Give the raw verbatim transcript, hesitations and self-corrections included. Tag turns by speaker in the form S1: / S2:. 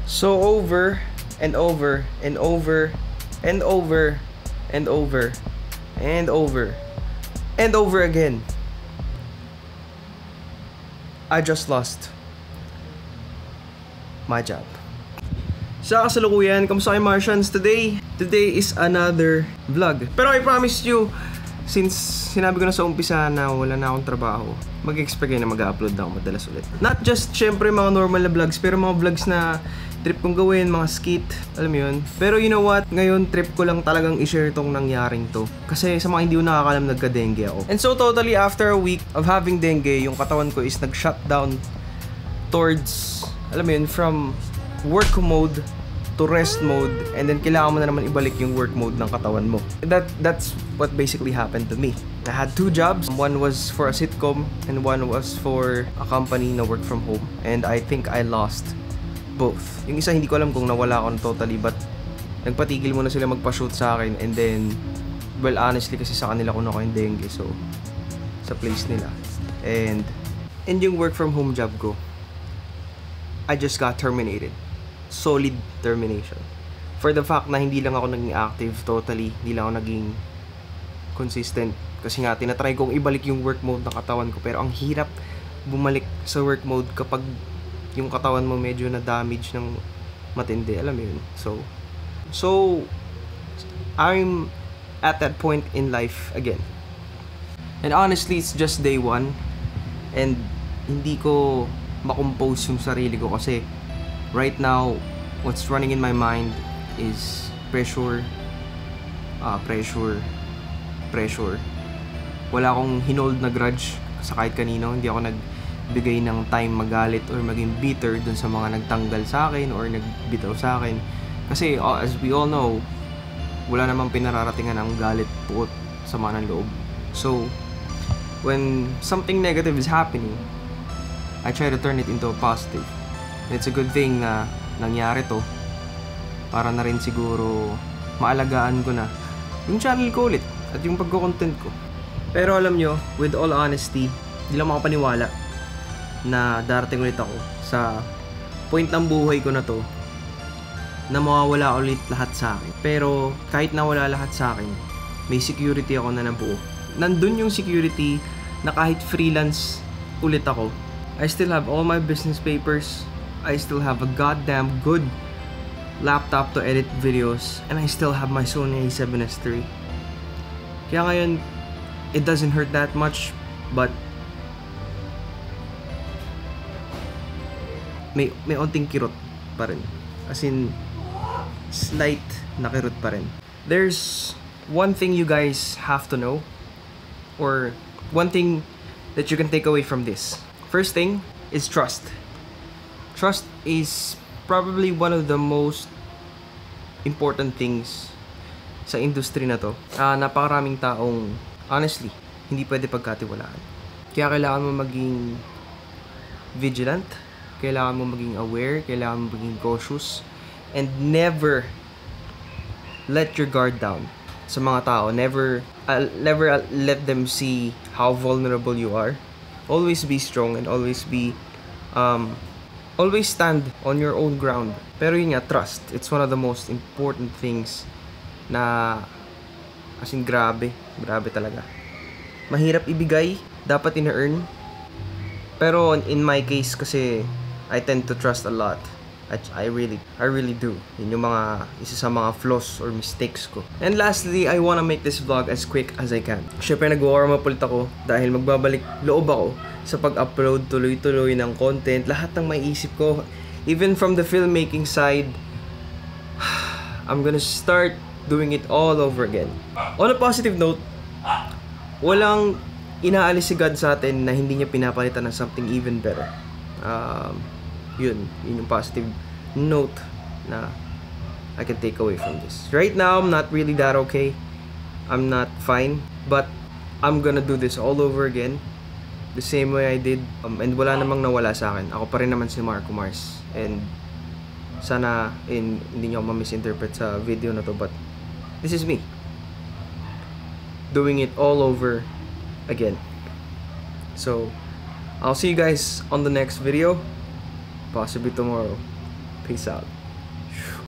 S1: So over and over and over and over and over and over and over again, I just lost my job. Sa kasalukuyan, kamusta kayo Martians? Today, today is another vlog. Pero I promise you, since sinabi ko na sa umpisa na wala na akong trabaho, mag-expect kayo na mag-upload na ako madalas ulit. Not just syempre mga normal na vlogs, pero mga vlogs na trip kong gawin, mga skit, alam mo yun. Pero you know what? Ngayon, trip ko lang talagang i-share itong nangyaring to. Kasi sa mga hindi ko nakakalam, nagka-dengue ako. And so totally after a week of having dengue, yung katawan ko is nag-shutdown towards, alam mo yun, from work mode to rest mode, and then kailangan mo na naman ibalik yung work mode ng katawan mo. That that's what basically happened to me. I had two jobs. One was for a sitcom and one was for a company na work from home. And I think I lost both. Yung isa hindi ko alam kung nawala ako totally, but nagpatigil muna sila magpa-shoot sa akin, and then well honestly kasi sa kanila ko na ko yung dengue, so sa place nila. And and yung work from home job ko, I just got terminated. Solid termination. For the fact na hindi lang ako naging active totally, hindi lang ako naging consistent. Kasi nga, tinatry kong ibalik yung work mode ng katawan ko, pero ang hirap bumalik sa work mode kapag yung katawan mo medyo na-damage ng matindi. Alam mo yun? So, so, I'm at that point in life again. And honestly, it's just day one. And hindi ko makompose yung sarili ko kasi right now, what's running in my mind is pressure, uh, pressure, pressure. Wala akong hinold na grudge sa kahit kanino. Hindi ako nagbigay ng time magalit or maging bitter dun sa mga nagtanggal sa akin or nagbitaw sa akin. Kasi uh, as we all know, wala namang pinararatingan ng galit, puot, sama ng loob. So, when something negative is happening, I try to turn it into a positive. It's a good thing na nangyari to para na rin siguro maalagaan ko na yung channel ko ulit at yung pagko-content ko. Pero alam nyo, with all honesty, hindi lang makapaniwala na darating ulit ako sa point ng buhay ko na to na mawawala ulit lahat sa akin. Pero kahit nawala lahat sa akin, may security ako na nabuo. Nandun yung security na kahit freelance ulit ako, I still have all my business papers, I still have a goddamn good laptop to edit videos, and I still have my Sony A seven S three. Kaya ngayon, it doesn't hurt that much, but may may onting kirot pa rin. As in, slight na kirot pa rin. There's one thing you guys have to know, or one thing that you can take away from this. First thing is trust. Trust is probably one of the most important things sa industry na to. Uh, napakaraming taong, honestly, hindi pwede pagkatiwalaan. Kaya kailangan mo maging vigilant, kailangan mo maging aware, kailangan mo maging cautious, and never let your guard down sa mga tao. Never, uh, never uh, let them see how vulnerable you are. Always be strong and always be, um, always stand on your own ground. Pero yun nga, trust. It's one of the most important things na, as in, grabe. Grabe talaga. Mahirap ibigay, dapat ina-earn. Pero in my case kasi, I tend to trust a lot. I, I really, I really do. Yun yung mga, isa sa mga flaws or mistakes ko. And lastly, I wanna make this vlog as quick as I can. Siyempre, nag-warm up ulit ako dahil magbabalik loob ako sa pag-upload tuloy-tuloy ng content. Lahat ng may isip ko, even from the filmmaking side, I'm gonna start doing it all over again. On a positive note, walang inaalis si God sa atin na hindi niya pinapalitan ng something even better. Um, yun, yun yung positive note na I can take away from this. Right now, I'm not really that okay. I'm not fine, but I'm gonna do this all over again the same way I did, um, and wala namang nawala sa akin. Ako pa rin naman si Marco Mars, and sana in, hindi nyo ma-misinterpret sa video na to, but this is me doing it all over again. So I'll see you guys on the next video, possibly tomorrow. Peace out.